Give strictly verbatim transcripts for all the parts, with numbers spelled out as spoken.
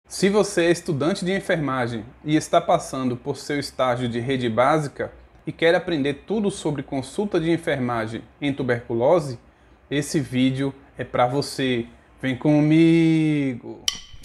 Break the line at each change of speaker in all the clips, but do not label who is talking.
Se você é estudante de enfermagem e está passando por seu estágio de rede básica e quer aprender tudo sobre consulta de enfermagem em tuberculose, esse vídeo é para você. Vem comigo!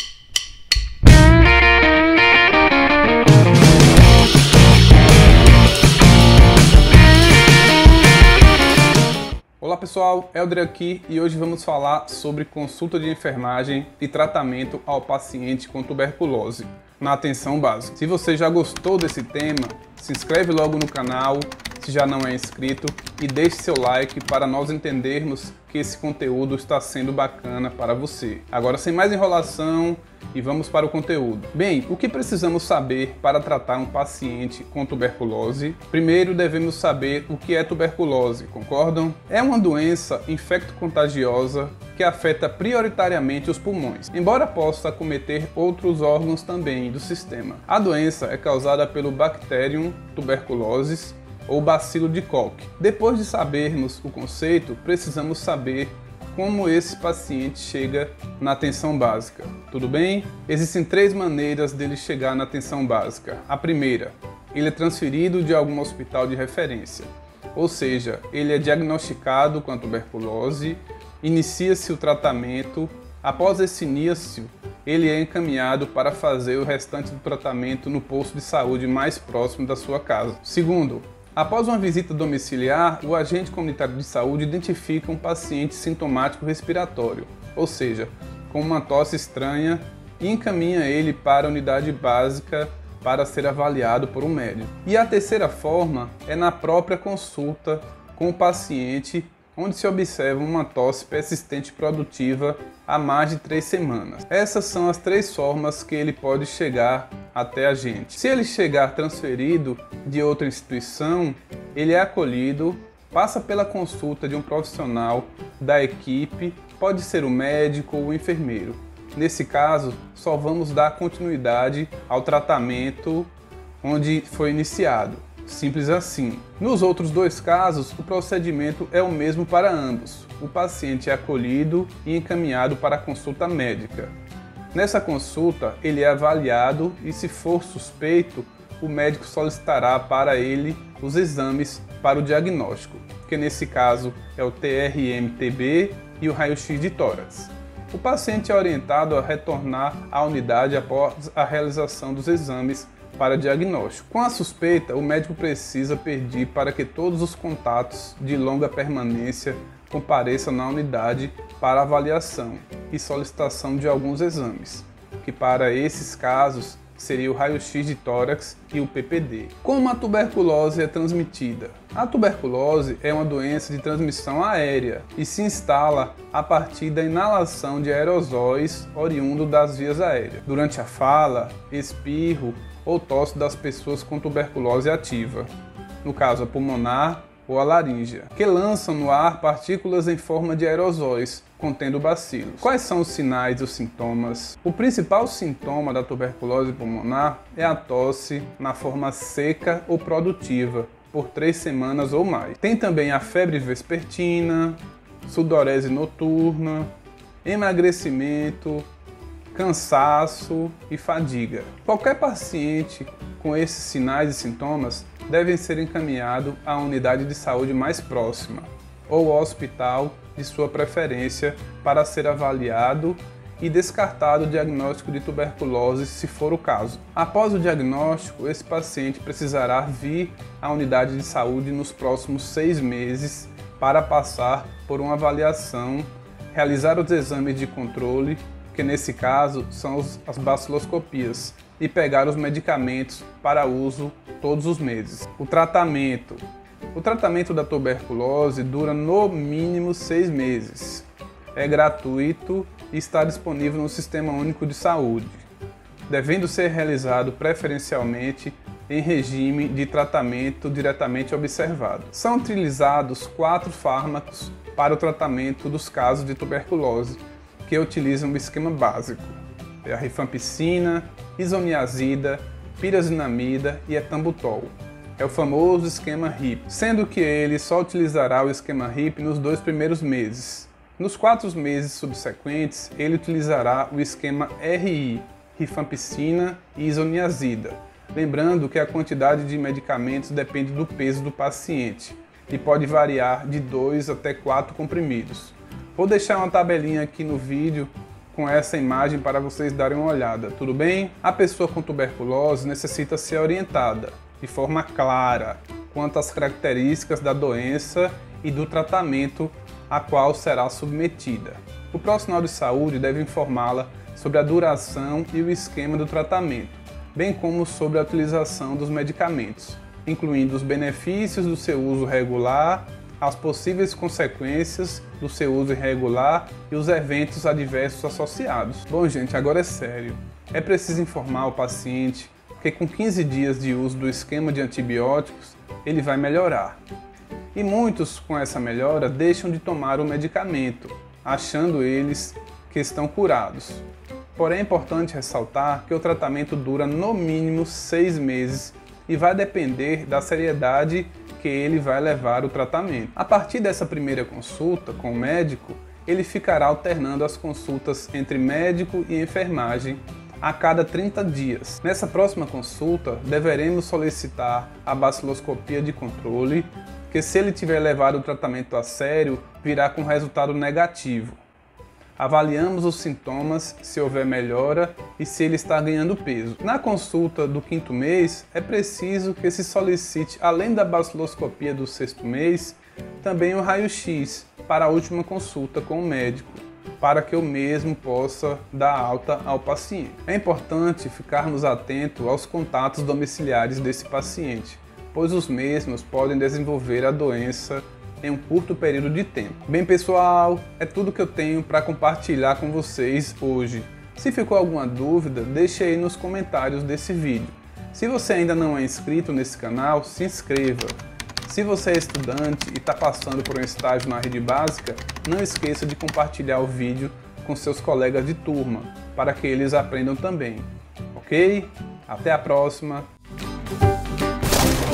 Olá pessoal, Elder aqui e hoje vamos falar sobre consulta de enfermagem e tratamento ao paciente com tuberculose na atenção básica. Se você já gostou desse tema, se inscreve logo no canal, se já não é inscrito, e deixe seu like para nós entendermos que esse conteúdo está sendo bacana para você. Agora, sem mais enrolação, e vamos para o conteúdo. Bem, o que precisamos saber para tratar um paciente com tuberculose? Primeiro, devemos saber o que é tuberculose, concordam? É uma doença infecto-contagiosa que afeta prioritariamente os pulmões, embora possa acometer outros órgãos também do sistema. A doença é causada pelo Bacterium tuberculosis ou bacilo de Koch. Depois de sabermos o conceito, precisamos saber como esse paciente chega na atenção básica. Tudo bem? Existem três maneiras dele chegar na atenção básica. A primeira, ele é transferido de algum hospital de referência, ou seja, ele é diagnosticado com a tuberculose, inicia-se o tratamento. Após esse início, ele é encaminhado para fazer o restante do tratamento no posto de saúde mais próximo da sua casa. Segundo, após uma visita domiciliar, o agente comunitário de saúde identifica um paciente sintomático respiratório, ou seja, com uma tosse estranha, e encaminha ele para a unidade básica para ser avaliado por um médico. E a terceira forma é na própria consulta com o paciente, onde se observa uma tosse persistente produtiva há mais de três semanas. Essas são as três formas que ele pode chegar até a gente. Se ele chegar transferido de outra instituição, ele é acolhido, passa pela consulta de um profissional da equipe, pode ser o médico ou o enfermeiro. Nesse caso, só vamos dar continuidade ao tratamento onde foi iniciado. Simples assim. Nos outros dois casos, o procedimento é o mesmo para ambos. O paciente é acolhido e encaminhado para a consulta médica. Nessa consulta, ele é avaliado e, se for suspeito, o médico solicitará para ele os exames para o diagnóstico, que nesse caso é o T R M T B e o raio-x de tórax. O paciente é orientado a retornar à unidade após a realização dos exames para diagnóstico. Com a suspeita, o médico precisa pedir para que todos os contatos de longa permanência compareçam na unidade para avaliação e solicitação de alguns exames, que para esses casos seria o raio-x de tórax e o P P D. Como a tuberculose é transmitida? A tuberculose é uma doença de transmissão aérea e se instala a partir da inalação de aerosóis oriundo das vias aéreas, durante a fala, espirro ou tosse das pessoas com tuberculose ativa, no caso a pulmonar ou a laríngea, que lançam no ar partículas em forma de aerosóis contendo bacilos. Quais são os sinais e os sintomas? O principal sintoma da tuberculose pulmonar é a tosse na forma seca ou produtiva, por três semanas ou mais. Tem também a febre vespertina, sudorese noturna, emagrecimento, cansaço e fadiga. Qualquer paciente com esses sinais e sintomas deve ser encaminhado à unidade de saúde mais próxima ou ao hospital de sua preferência para ser avaliado e descartado o diagnóstico de tuberculose, se for o caso. Após o diagnóstico, esse paciente precisará vir à unidade de saúde nos próximos seis meses para passar por uma avaliação, realizar os exames de controle, que nesse caso são as baciloscopias, e pegar os medicamentos para uso todos os meses. O tratamento. O tratamento da tuberculose dura no mínimo seis meses. É gratuito e está disponível no Sistema Único de Saúde, devendo ser realizado preferencialmente em regime de tratamento diretamente observado. São utilizados quatro fármacos para o tratamento dos casos de tuberculose, que utilizam o esquema básico: é a rifampicina, isoniazida, pirazinamida e etambutol. É o famoso esquema R I P, sendo que ele só utilizará o esquema R I P nos dois primeiros meses. Nos quatro meses subsequentes, ele utilizará o esquema R I, rifampicina e isoniazida. Lembrando que a quantidade de medicamentos depende do peso do paciente e pode variar de dois até quatro comprimidos. Vou deixar uma tabelinha aqui no vídeo com essa imagem para vocês darem uma olhada, tudo bem? A pessoa com tuberculose necessita ser orientada de forma clara quanto às características da doença e do tratamento a qual será submetida. O profissional de saúde deve informá-la sobre a duração e o esquema do tratamento, bem como sobre a utilização dos medicamentos, incluindo os benefícios do seu uso regular, as possíveis consequências do seu uso irregular e os eventos adversos associados. Bom, gente, agora é sério. É preciso informar o paciente que com quinze dias de uso do esquema de antibióticos, ele vai melhorar. E muitos, com essa melhora, deixam de tomar o medicamento, achando eles que estão curados. Porém, é importante ressaltar que o tratamento dura no mínimo seis meses e vai depender da seriedade que ele vai levar o tratamento. A partir dessa primeira consulta com o médico, ele ficará alternando as consultas entre médico e enfermagem a cada trinta dias. Nessa próxima consulta, deveremos solicitar a baciloscopia de controle, que se ele tiver levado o tratamento a sério, virá com resultado negativo. Avaliamos os sintomas, se houver melhora e se ele está ganhando peso. Na consulta do quinto mês, é preciso que se solicite, além da baciloscopia do sexto mês, também o raio-x para a última consulta com o médico, para que o mesmo possa dar alta ao paciente. É importante ficarmos atentos aos contatos domiciliares desse paciente, pois os mesmos podem desenvolver a doença em um curto período de tempo. Bem, pessoal, é tudo que eu tenho para compartilhar com vocês hoje. Se ficou alguma dúvida, deixe aí nos comentários desse vídeo. Se você ainda não é inscrito nesse canal, se inscreva. Se você é estudante e está passando por um estágio na rede básica, não esqueça de compartilhar o vídeo com seus colegas de turma, para que eles aprendam também. Ok? Até a próxima!